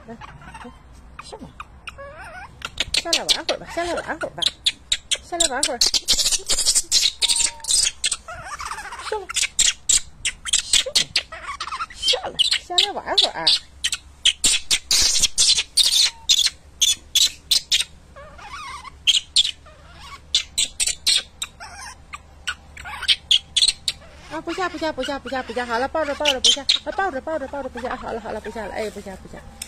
来，上来，下来玩会儿吧，下来玩会儿吧，下来玩会儿。上来，下来玩会儿。啊，不下，好了，抱着不下，抱着不下，好了，不下了，哎，不下。